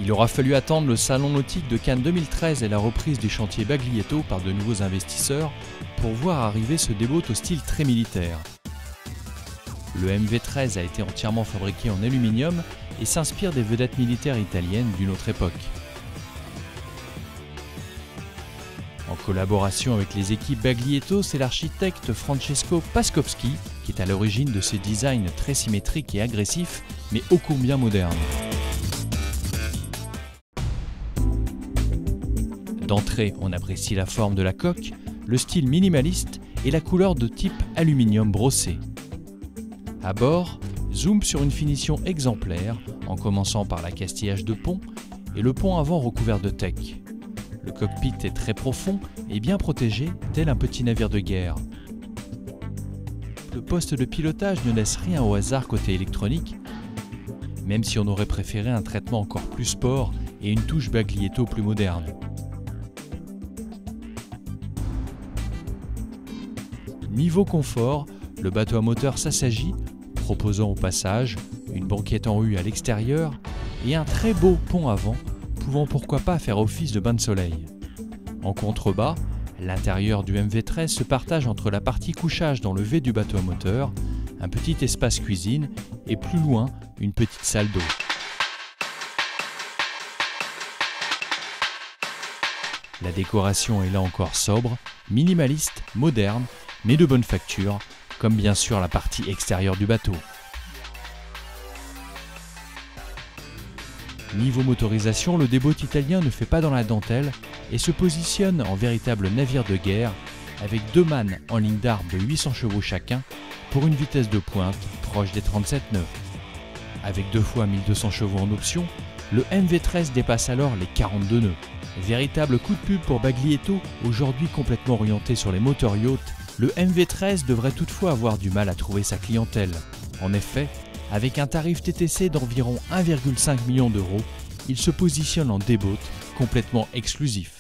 Il aura fallu attendre le Salon nautique de Cannes 2013 et la reprise du chantier Baglietto par de nouveaux investisseurs pour voir arriver ce D-Boat au style très militaire. Le MV13 a été entièrement fabriqué en aluminium et s'inspire des vedettes militaires italiennes d'une autre époque. En collaboration avec les équipes Baglietto, c'est l'architecte Francesco Pascowski qui est à l'origine de ces designs très symétriques et agressifs, mais ô combien modernes. D'entrée, on apprécie la forme de la coque, le style minimaliste et la couleur de type aluminium brossé. À bord, zoom sur une finition exemplaire, en commençant par l'accastillage de pont et le pont avant recouvert de teck. Le cockpit est très profond et bien protégé, tel un petit navire de guerre. Le poste de pilotage ne laisse rien au hasard côté électronique, même si on aurait préféré un traitement encore plus sport et une touche Baglietto plus moderne. Niveau confort, le bateau à moteur s'assagit, proposant au passage une banquette en U à l'extérieur et un très beau pont avant, pouvant pourquoi pas faire office de bain de soleil. En contrebas, l'intérieur du MV13 se partage entre la partie couchage dans le V du bateau à moteur, un petit espace cuisine et plus loin, une petite salle d'eau. La décoration est là encore sobre, minimaliste, moderne, mais de bonne facture, comme bien sûr la partie extérieure du bateau. Niveau motorisation, le D-Boat italien ne fait pas dans la dentelle et se positionne en véritable navire de guerre avec deux mânes en ligne d'arbre de 800 chevaux chacun pour une vitesse de pointe proche des 37 nœuds. Avec 2 fois 1200 chevaux en option, le MV13 dépasse alors les 42 nœuds. Véritable coup de pub pour Baglietto, aujourd'hui complètement orienté sur les moteurs yachts, le MV13 devrait toutefois avoir du mal à trouver sa clientèle. En effet, avec un tarif TTC d'environ 1,5 million d'euros, il se positionne en D-Boat complètement exclusif.